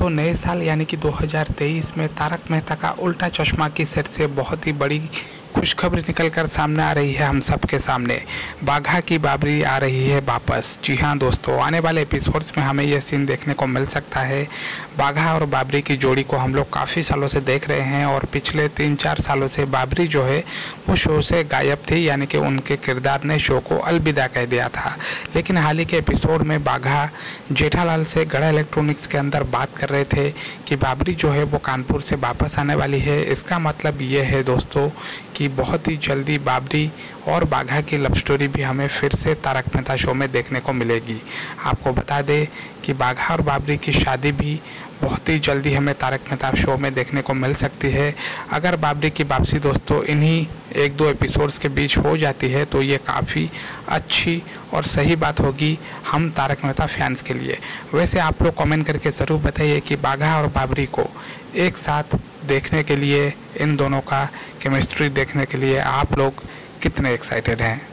दोस्तों नए साल यानी कि 2023 में तारक मेहता का उल्टा चश्मा की सेट से बहुत ही बड़ी खुशखबरी निकलकर सामने आ रही है हम सबके सामने। बाघा की बाबरी आ रही है वापस। जी हाँ दोस्तों, आने वाले एपिसोड्स में हमें यह सीन देखने को मिल सकता है। बाघा और बाबरी की जोड़ी को हम लोग काफ़ी सालों से देख रहे हैं और पिछले 3-4 सालों से बाबरी जो है वो शो से गायब थी, यानी कि उनके किरदार ने शो को अलविदा कह दिया था। लेकिन हाल ही के एपिसोड में बाघा जेठालाल से गढ़ा इलेक्ट्रॉनिक्स के अंदर बात कर रहे थे कि बाबरी जो है वो कानपुर से वापस आने वाली है। इसका मतलब ये है दोस्तों कि बहुत ही जल्दी बाबरी और बाघा की लव स्टोरी भी हमें फिर से तारक मेहता शो में देखने को मिलेगी। आपको बता दें कि बाघा और बाबरी की शादी भी बहुत ही जल्दी हमें तारक मेहता शो में देखने को मिल सकती है। अगर बाबरी की वापसी दोस्तों इन्हीं 1-2 एपिसोड्स के बीच हो जाती है तो ये काफ़ी अच्छी और सही बात होगी हम तारक मेहता फैंस के लिए। वैसे आप लोग कमेंट करके ज़रूर बताइए कि बाघा और बाबरी को एक साथ देखने के लिए, इन दोनों का केमिस्ट्री देखने के लिए आप लोग कितने एक्साइटेड हैं।